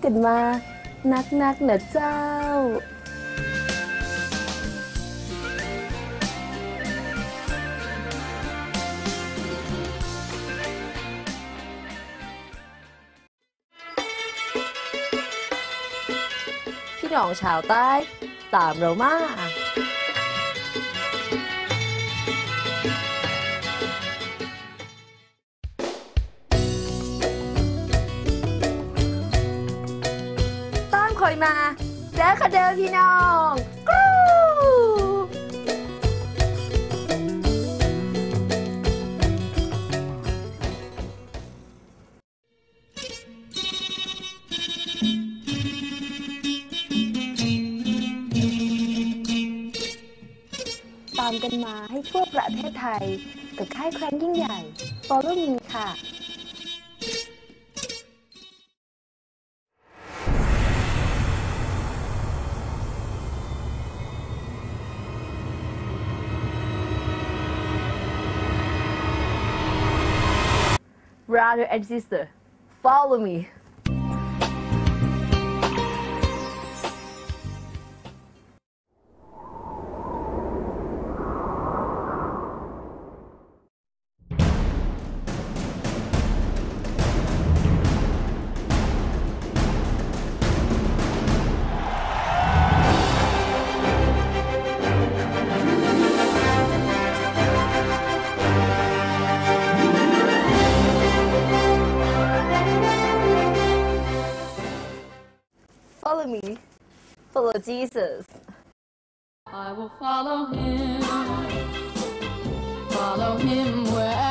กันมานักนะเจ้าพี่น้องชาวใต้ตามเรามาตามคอยมาเด้อค่ะเด้อพี่น้องกรูตามกันมาให้ทั่วประเทศไทยกับค่ายครั้งยิ่งใหญ่ Follow Me ค่ะ Brother and sister follow me Follow me, follow Jesus. I will follow him wherever